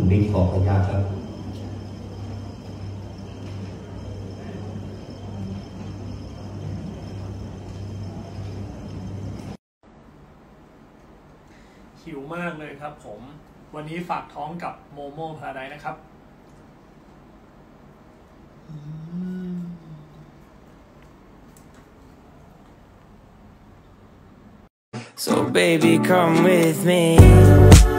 บิ๊กขออนุญาตครับหิวมากเลยครับผมวันนี้ฝากท้องกับโมโม่พาราไดซ์นะครับ So baby come with me